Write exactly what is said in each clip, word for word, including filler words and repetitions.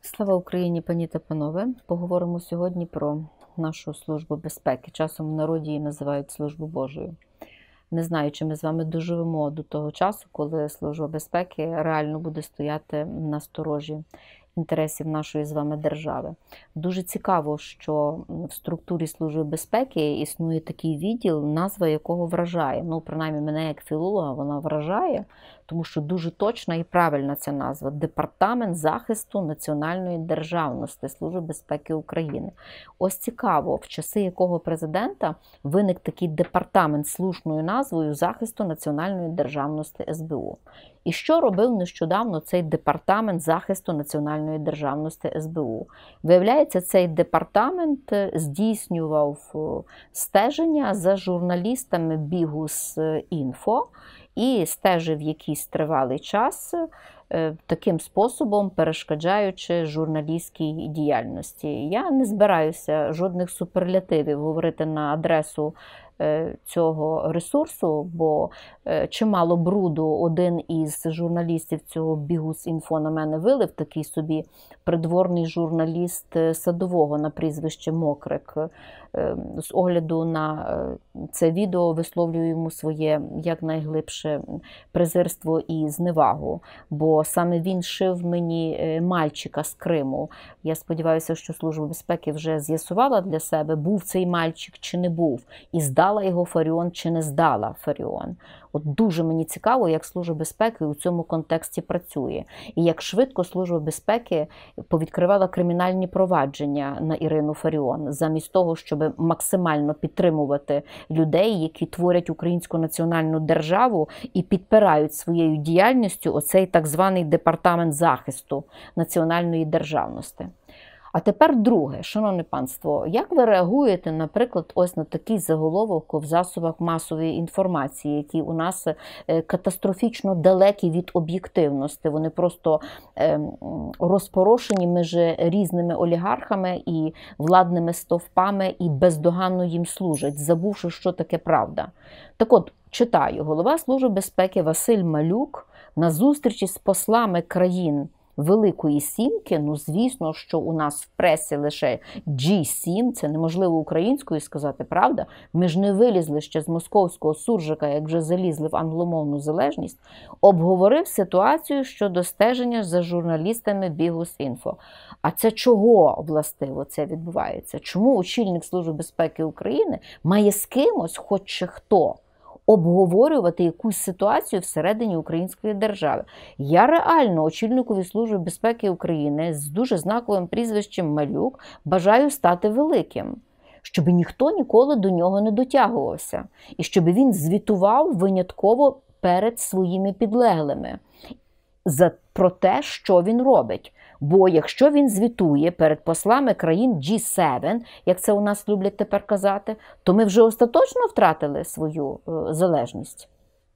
Слава Україні, пані та панове! Поговоримо сьогодні про нашу Службу безпеки. Часом в народі її називають Службу Божою. Не знаю, чи ми з вами доживемо до того часу, коли Служба безпеки реально буде стояти на сторожі інтересів нашої з вами держави. Дуже цікаво, що в структурі Служби безпеки існує такий відділ, назва якого вражає. Ну, принаймні, мене як філолога вона вражає, тому що дуже точна і правильна ця назва – Департамент захисту національної державності Служби безпеки України. Ось цікаво, в часи якого президента виник такий департамент з слушною назвою захисту національної державності ес бе у. І що робив нещодавно цей департамент захисту національної державності ес бе у? Виявляється, цей департамент здійснював стеження за журналістами Бігус.Інфо і стежив якийсь тривалий час, таким способом перешкоджаючи журналістській діяльності. Я не збираюся жодних суперлятивів говорити на адресу цього ресурсу, бо чимало бруду один із журналістів цього Бігус.Інфо на мене вилив, такий собі придворний журналіст Садового на прізвище Мокрик. З огляду на це відео висловлюю йому своє якнайглибше презирство і зневагу, бо саме він шив мені мальчика з Криму. Я сподіваюся, що Служба безпеки вже з'ясувала для себе, був цей мальчик чи не був, і здала його Фаріон чи не здала Фаріон. От дуже мені цікаво, як Служба безпеки у цьому контексті працює. І як швидко Служба безпеки повідкривала кримінальні провадження на Ірину Фаріон, замість того, щоб максимально підтримувати людей, які творять українську національну державу і підпирають своєю діяльністю оцей так званий департамент захисту національної державності. А тепер друге, шановне панство, як ви реагуєте, наприклад, ось на такий заголовок в засобах масової інформації, які у нас катастрофічно далекі від об'єктивності, вони просто розпорошені між різними олігархами і владними стовпами і бездоганно їм служать, забувши, що таке правда. Так от, читаю, голова Служби безпеки Василь Малюк на зустрічі з послами країн Великої Сімки, ну звісно, що у нас в пресі лише джі сім, це неможливо українською сказати, правда? Ми ж не вилізли ще з московського суржика, як вже залізли в англомовну залежність, обговорив ситуацію щодо стеження за журналістами Бігус.Інфо. А це чого, властиво, це відбувається? Чому очільник Служби безпеки України має з кимось, хоч чи хто, обговорювати якусь ситуацію всередині української держави? Я реально очільникові Служби безпеки України з дуже знаковим прізвищем Малюк бажаю стати великим, щоб ніхто ніколи до нього не дотягувався, і щоб він звітував винятково перед своїми підлеглими за, про те, що він робить. Бо якщо він звітує перед послами країн джі сім, як це у нас люблять тепер казати, то ми вже остаточно втратили свою е, залежність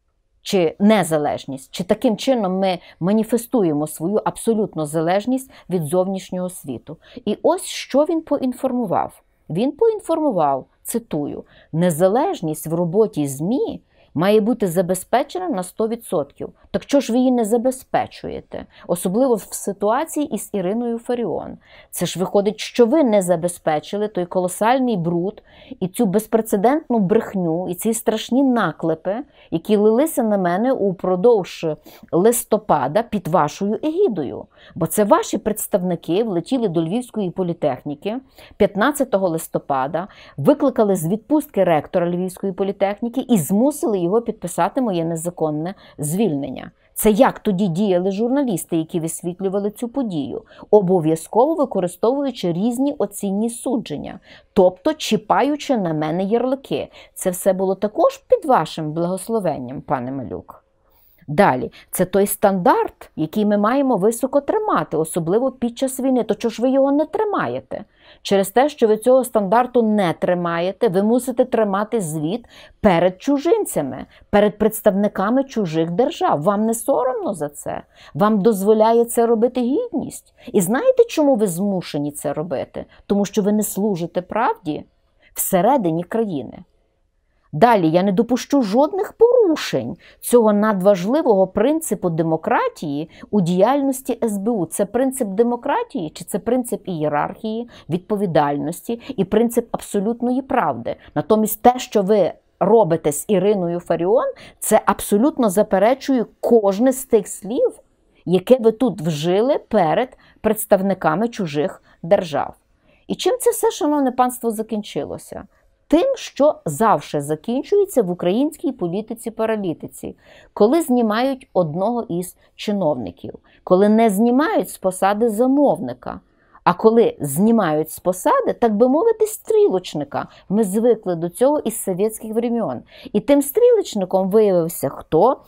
чи незалежність, чи таким чином ми маніфестуємо свою абсолютну залежність від зовнішнього світу. І ось що він поінформував. Він поінформував, цитую, «Незалежність в роботі ЗМІ має бути забезпечена на сто відсотків. Так чого ж ви її не забезпечуєте? Особливо в ситуації із Іриною Фаріон. Це ж виходить, що ви не забезпечили той колосальний бруд і цю безпрецедентну брехню, і ці страшні наклепи, які лилися на мене упродовж листопада під вашою егідою. Бо це ваші представники влетіли до Львівської політехніки п'ятнадцятого листопада, викликали з відпустки ректора Львівської політехніки і змусили його підписати моє незаконне звільнення. Це як тоді діяли журналісти, які висвітлювали цю подію, обов'язково використовуючи різні оцінні судження, тобто чіпаючи на мене ярлики. Це все було також під вашим благословенням, пане Малюк. Далі, це той стандарт, який ми маємо високо тримати, особливо під час війни. То чого ж ви його не тримаєте? Через те, що ви цього стандарту не тримаєте, ви мусите тримати звіт перед чужинцями, перед представниками чужих держав. Вам не соромно за це? Вам дозволяє це робити гідність? І знаєте, чому ви змушені це робити? Тому що ви не служите правді всередині країни. Далі, я не допущу жодних порушень цього надважливого принципу демократії у діяльності ес бе у. Це принцип демократії чи це принцип ієрархії, відповідальності і принцип абсолютної правди. Натомість те, що ви робите з Іриною Фаріон, це абсолютно заперечує кожне з тих слів, яке ви тут вжили перед представниками чужих держав. І чим це все, шановне панство, закінчилося? Тим, що завжди закінчується в українській політиці-паралітиці, коли знімають одного із чиновників, коли не знімають з посади замовника, а коли знімають з посади, так би мовити, стрілочника. Ми звикли до цього із совєтських времен. І тим стрілочником виявився хто?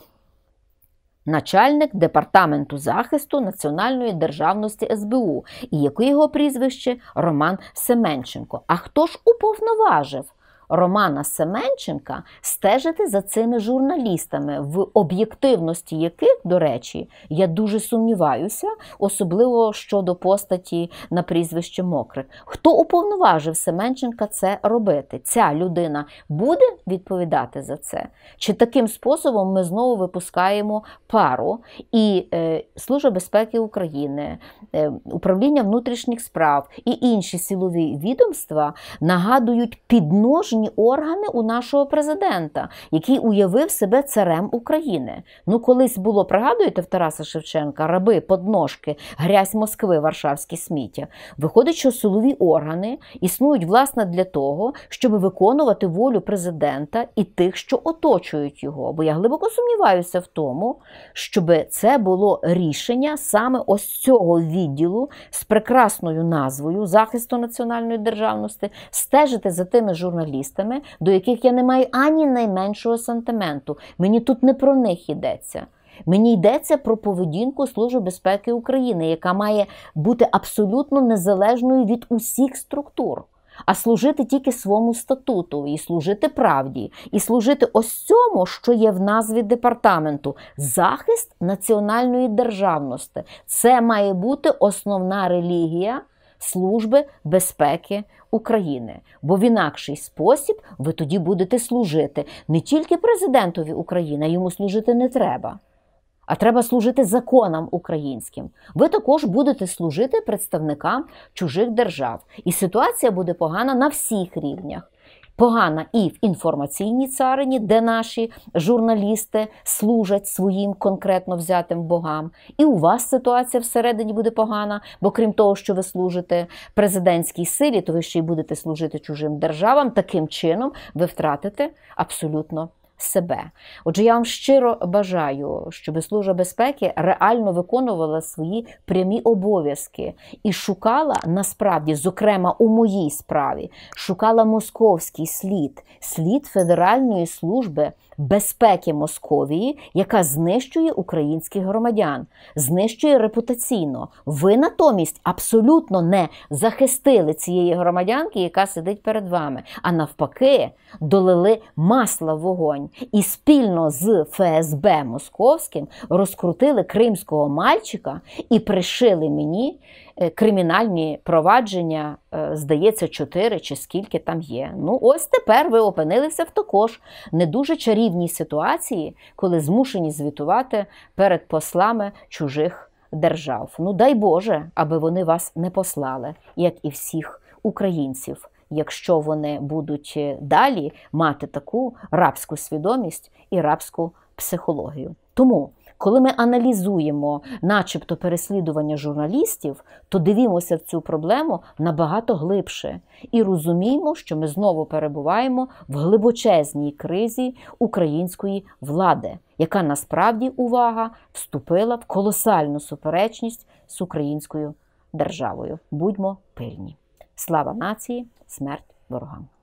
Начальник Департаменту захисту національної державності ес бе у. І яке його прізвище? Роман Семенченко. А хто ж уповноважив Романа Семенченка стежити за цими журналістами, в об'єктивності яких, до речі, я дуже сумніваюся, особливо щодо постаті на прізвище Мокрик. Хто уповноважив Семенченка це робити? Ця людина буде відповідати за це? Чи таким способом ми знову випускаємо пару і е, Служба безпеки України, е, Управління внутрішніх справ і інші силові відомства нагадують підножні органи у нашого президента, який уявив себе царем України. Ну, колись було, пригадуєте, в Тараса Шевченка, раби, подножки, грязь Москви, варшавське сміття. Виходить, що силові органи існують, власне, для того, щоб виконувати волю президента і тих, що оточують його. Бо я глибоко сумніваюся в тому, щоб це було рішення саме ось цього відділу з прекрасною назвою захисту національної державності, стежити за тими журналістами, до яких я не маю ані найменшого сантименту. Мені тут не про них йдеться. Мені йдеться про поведінку Служби безпеки України, яка має бути абсолютно незалежною від усіх структур, а служити тільки своєму статуту, і служити правді, і служити ось цьому, що є в назві департаменту – захист національної державності. Це має бути основна релігія Служби безпеки України. Бо в інакший спосіб ви тоді будете служити не тільки президентові України, а йому служити не треба, а треба служити законам українським. Ви також будете служити представникам чужих держав. І ситуація буде погана на всіх рівнях. Погана і в інформаційній царині, де наші журналісти служать своїм конкретно взятим богам. І у вас ситуація всередині буде погана, бо крім того, що ви служите президентській силі, то ви ще й будете служити чужим державам. Таким чином ви втратите абсолютно себе. Отже, я вам щиро бажаю, щоб Служба безпеки реально виконувала свої прямі обов'язки і шукала насправді, зокрема у моїй справі, шукала московський слід, слід Федеральної служби безпеки Московії, яка знищує українських громадян, знищує репутаційно. Ви натомість абсолютно не захистили цієї громадянки, яка сидить перед вами, а навпаки долили масла в вогонь. І спільно з еф ес бе московським розкрутили кримського мальчика і пришили мені кримінальні провадження, здається, чотири чи скільки там є. Ну, ось тепер ви опинилися в також не дуже чарівній ситуації, коли змушені звітувати перед послами чужих держав. Ну, дай Боже, аби вони вас не послали, як і всіх українців, якщо вони будуть далі мати таку рабську свідомість і рабську психологію. Тому, коли ми аналізуємо начебто переслідування журналістів, то дивимося в цю проблему набагато глибше і розуміємо, що ми знову перебуваємо в глибочезній кризі української влади, яка насправді, увага, вступила в колосальну суперечність з українською державою. Будьмо пильні. Слава нації, смерть ворогам.